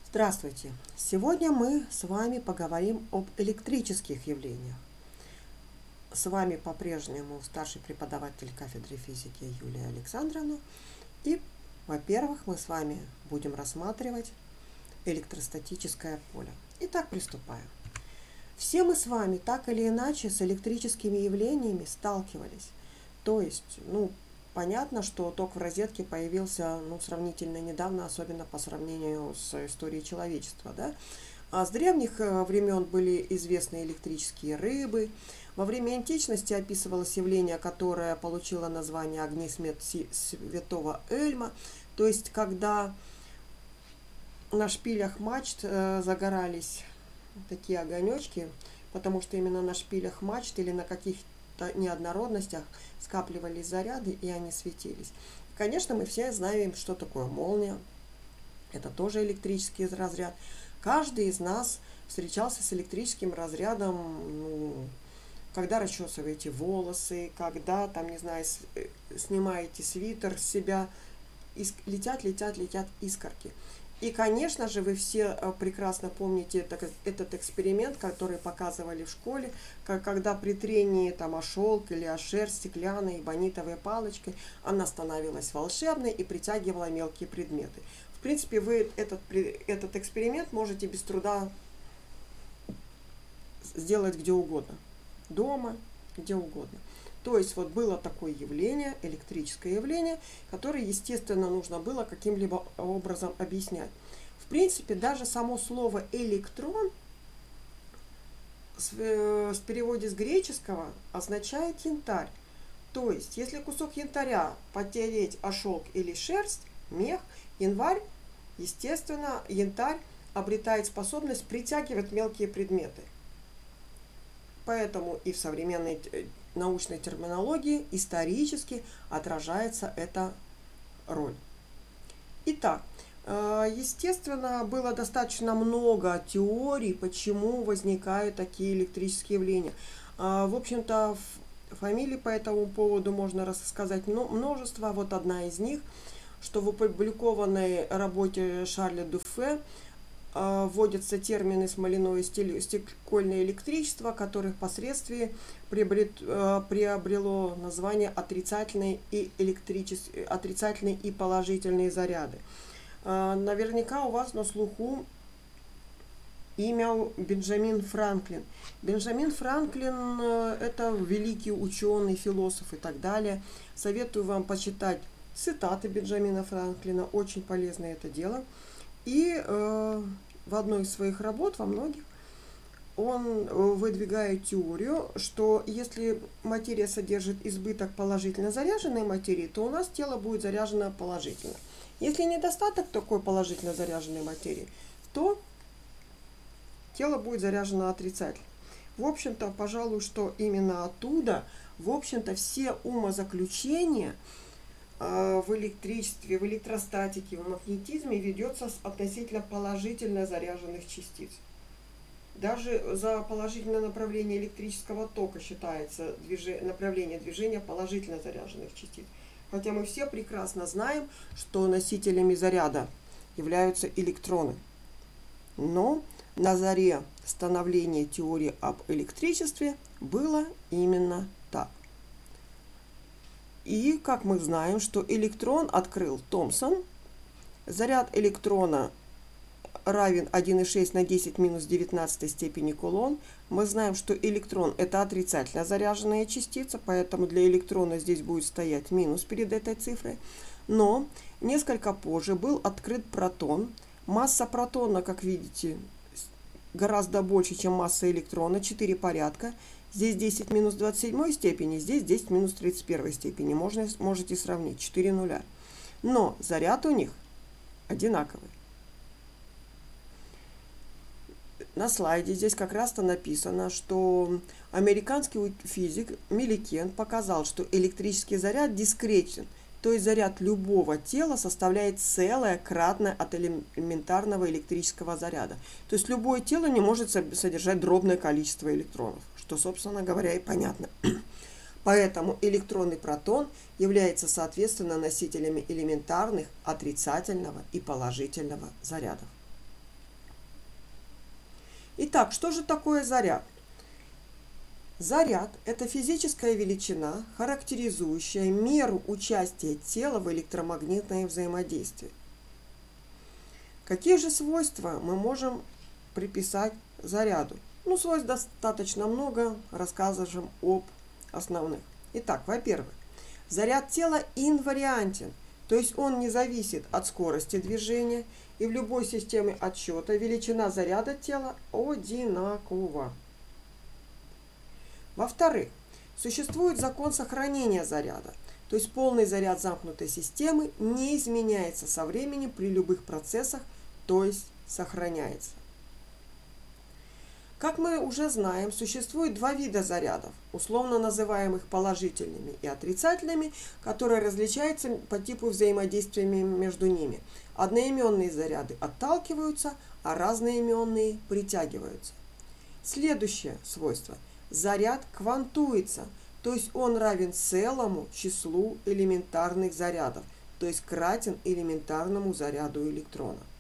Здравствуйте! Сегодня мы с вами поговорим об электрических явлениях. С вами по-прежнему старший преподаватель кафедры физики Юлия Александровна. И, во-первых, мы с вами будем рассматривать электростатическое поле. Итак, приступаем. Все мы с вами так или иначе с электрическими явлениями сталкивались. То есть, понятно, что ток в розетке появился сравнительно недавно, особенно по сравнению с историей человечества. Да? А с древних времен были известны электрические рыбы. Во время античности описывалось явление, которое получило название огни святого Эльма. То есть, когда на шпилях мачт загорались такие огонечки, потому что именно на шпилях мачт или на каких-то неоднородностях скапливались заряды, и они светились. Конечно, мы все знаем, что такое молния. Это тоже электрический разряд. Каждый из нас встречался с электрическим разрядом, когда расчесываете волосы, когда, снимаете свитер с себя, летят искорки. И, конечно же, вы все прекрасно помните этот эксперимент, который показывали в школе, когда при трении о шелк или о шерсть стеклянной эбонитовой палочкой она становилась волшебной и притягивала мелкие предметы. В принципе, вы этот эксперимент можете без труда сделать где угодно. Дома, где угодно. То есть было такое явление, электрическое явление, которое, естественно, нужно было каким-либо образом объяснять. В принципе, даже само слово электрон в переводе с греческого означает янтарь. То есть, если кусок янтаря потереть о шелк или шерсть, мех, янтарь обретает способность притягивать мелкие предметы. Поэтому и в современной научной терминологии исторически отражается эта роль. Итак, естественно, было достаточно много теорий, почему возникают такие электрические явления. В общем-то, фамилий по этому поводу можно рассказать множество. Вот одна из них, что в опубликованной работе Шарля Дюфе вводятся термины смоляное и стекольное электричество, которых впоследствии приобрело название отрицательные и положительные заряды. Наверняка у вас на слуху имя Бенджамин Франклин. Бенджамин Франклин – это великий ученый, философ и так далее. Советую вам почитать цитаты Бенджамина Франклина, очень полезное это дело. И в одной из своих работ, во многих, он выдвигает теорию, что если материя содержит избыток положительно заряженной материи, то у нас тело будет заряжено положительно. Если недостаток такой положительно заряженной материи, то тело будет заряжено отрицательно. В общем-то, пожалуй, что именно оттуда, все умозаключения в электричестве, в электростатике, в магнетизме ведется относительно положительно заряженных частиц. Даже за положительное направление электрического тока считается направление движения положительно заряженных частиц. Хотя мы все прекрасно знаем, что носителями заряда являются электроны. Но на заре становления теории об электричестве было именно так. И, как мы знаем, что электрон открыл Томсон, заряд электрона равен 1,6 на 10 минус 19 степени кулон. Мы знаем, что электрон – это отрицательно заряженная частица, поэтому для электрона здесь будет стоять минус перед этой цифрой. Но несколько позже был открыт протон. Масса протона, как видите, гораздо больше, чем масса электрона, 4 порядка. Здесь 10 минус 27 степени, здесь 10 минус 31 степени. Можете сравнить, 4 нуля. Но заряд у них одинаковый. На слайде здесь как раз-то написано, что американский физик Милликен показал, что электрический заряд дискретен. То есть заряд любого тела составляет целое кратное от элементарного электрического заряда. То есть любое тело не может содержать дробное количество электронов, что, собственно говоря, и понятно. Поэтому электрон и протон являются, соответственно, носителями элементарных отрицательного и положительного зарядов. Итак, что же такое заряд? Заряд – это физическая величина, характеризующая меру участия тела в электромагнитное взаимодействие. Какие же свойства мы можем приписать заряду? Свойств достаточно много, расскажем об основных. Итак, во-первых, заряд тела инвариантен, то есть он не зависит от скорости движения, и в любой системе отсчета величина заряда тела одинакова. Во-вторых, существует закон сохранения заряда, то есть полный заряд замкнутой системы не изменяется со временем при любых процессах, то есть сохраняется. Как мы уже знаем, существует два вида зарядов, условно называемых положительными и отрицательными, которые различаются по типу взаимодействия между ними. Одноименные заряды отталкиваются, а разноименные притягиваются. Следующее свойство. Заряд квантуется, то есть он равен целому числу элементарных зарядов, то есть кратен элементарному заряду электрона.